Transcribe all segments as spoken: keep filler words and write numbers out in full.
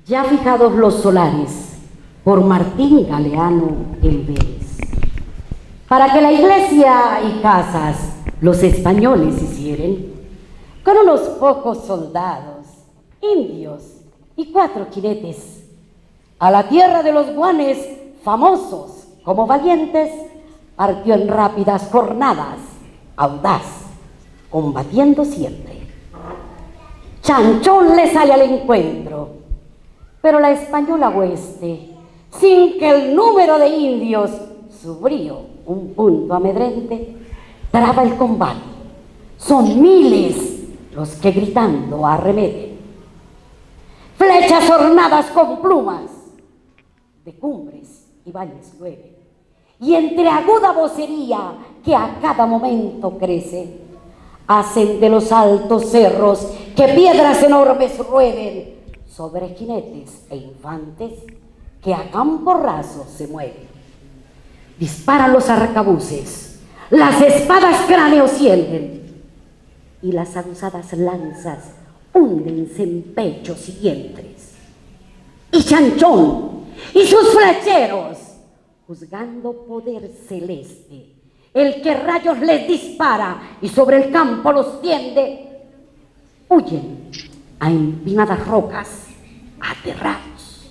Ya fijados los solares por Martín Galeano el Vélez, para que la iglesia y casas los españoles hicieren, con unos pocos soldados, indios y cuatro jinetes, a la tierra de los guanes, famosos como valientes, partió en rápidas jornadas, audaz, combatiendo siempre. Chanchón le sale al encuentro, pero la española hueste, sin que el número de indios su brío un punto amedrente, traba el combate. Son miles los que gritando arremeten. Flechas ornadas con plumas de cumbres y valles llueven, y entre aguda vocería que a cada momento crece, hacen de los altos cerros que piedras enormes rueden sobre jinetes e infantes que a campo raso se mueven. Disparan los arcabuces, las espadas cráneos hienden, y las aguzadas lanzas húndense en pechos y vientres. Y Chanchón y sus flecheros, juzgando poder celeste, el que rayos les dispara y sobre el campo los tiende, huyen a empinadas rocas, aterrados.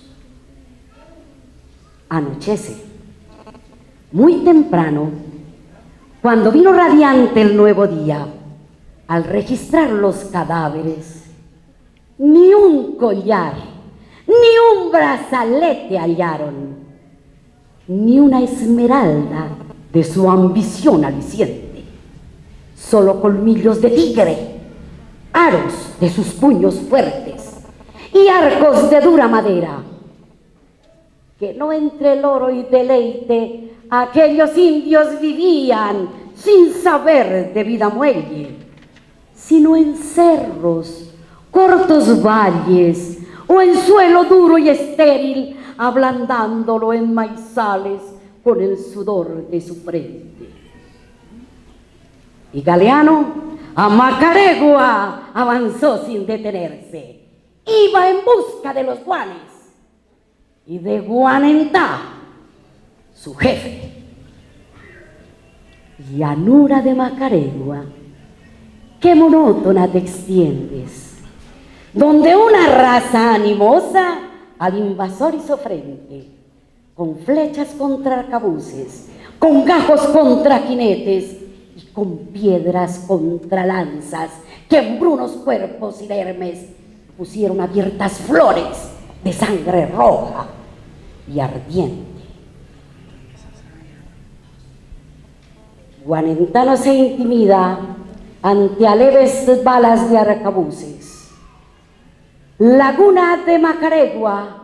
Anochece, muy temprano, cuando vino radiante el nuevo día, al registrar los cadáveres, ni un collar, ni un brazalete hallaron, ni una esmeralda de su ambición aliciente, solo colmillos de tigre, aros de sus puños fuertes y arcos de dura madera, que no entre el oro y deleite aquellos indios vivían sin saber de vida muelle, sino en cerros, cortos valles o en suelo duro y estéril, ablandándolo en maizales con el sudor de su frente. Y Galeano a Macaregua avanzó sin detenerse, iba en busca de los guanes y de Guanentá, su jefe. Llanura de Macaregua, qué monótona te extiendes, donde una raza animosa al invasor hizo frente, con flechas contra arcabuces, con gajos contra jinetes y con piedras contra lanzas, que en brunos cuerpos inermes pusieron abiertas flores de sangre roja y ardiente. Guanentá no se intimida ante aleves balas de arcabuces. Laguna de Macaregua,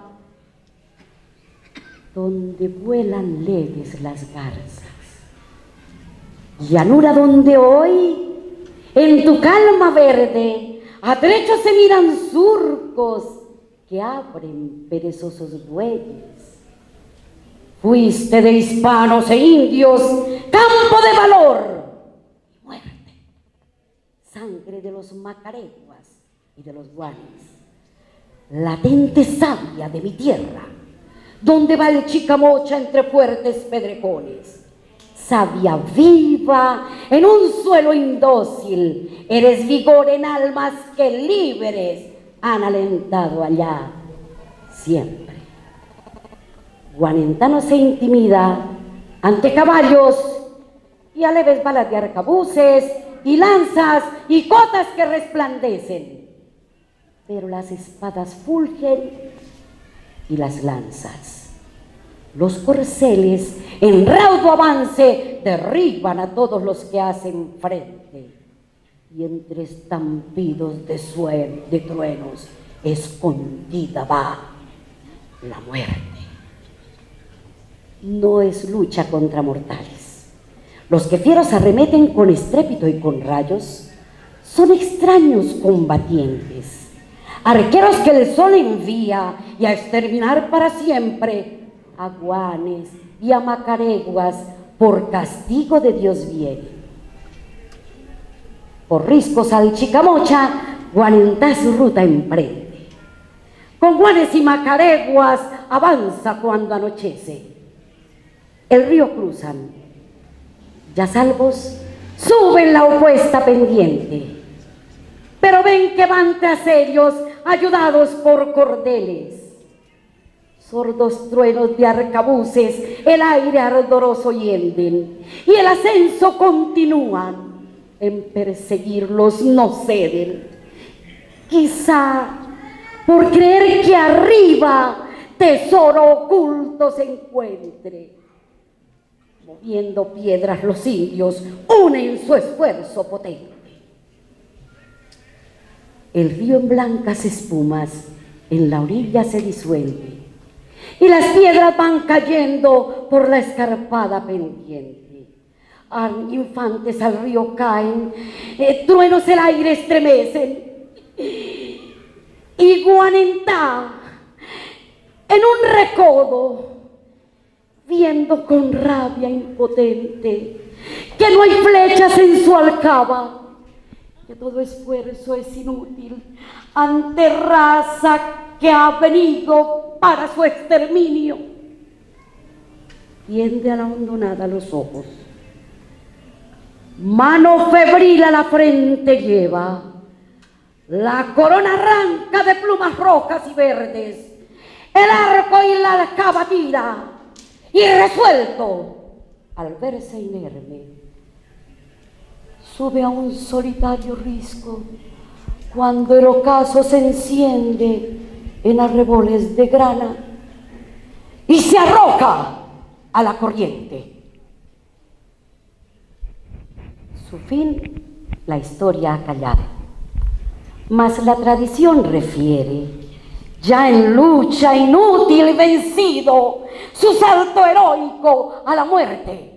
donde vuelan leves las garzas. Llanura donde hoy, en tu calma verde, a trecho se miran surcos que abren perezosos bueyes. Fuiste de hispanos e indios, campo de valor y muerte, sangre de los macareguas y de los guanes, latente savia de mi tierra, donde va el Chicamocha entre fuertes pedregones, savia viva en un suelo indócil, eres vigor en almas que libres han alentado allá siempre. Guanentá no se intimida ante caballos y aleves balas de arcabuces y lanzas y cotas que resplandecen, pero las espadas fulgen y las lanzas, los corceles en raudo avance derriban a todos los que hacen frente, y entre estampidos de suelo, de truenos, escondida va la muerte. No es lucha contra mortales. Los que fieros arremeten con estrépito y con rayos son extraños combatientes, arqueros que el sol envía y a exterminar para siempre a guanes y a macareguas por castigo de Dios viene. Por riscos al Chicamocha, Guanentá su ruta emprende. con Juanes y Macareguas avanza cuando anochece. El río cruzan, ya salvos, suben la opuesta pendiente, pero ven que van tras ellos ayudados por cordeles. Sordos truenos de arcabuces el aire ardoroso hienden, y el ascenso continúan, en perseguirlos no ceden. Quizá por creer que arriba tesoro oculto se encuentre. Moviendo piedras los indios unen su esfuerzo potente. El río en blancas espumas en la orilla se disuelve, y las piedras van cayendo por la escarpada pendiente. Ah, infantes al río caen, eh, truenos el aire estremecen, y Guanentá, en un recodo, viendo con rabia impotente que no hay flechas en su alcaba, que todo esfuerzo es inútil ante raza que ha venido para su exterminio, tiende a la hondonada los ojos, mano febril a la frente lleva, la corona arranca de plumas rojas y verdes, el arco y la alcaba tira, y resuelto, al verse inerme, sube a un solitario risco cuando el ocaso se enciende en arreboles de grana y se arroja a la corriente. Su fin, la historia ha callado, mas la tradición refiere, ya en lucha inútil vencido, su salto heroico a la muerte.